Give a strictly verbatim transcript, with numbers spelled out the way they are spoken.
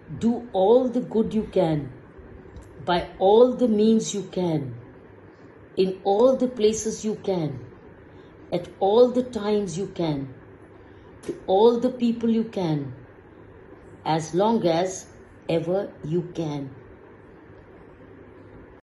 Do all the good you can, by all the means you can, in all the places you can, at all the times you can, to all the people you can, as long as ever you can.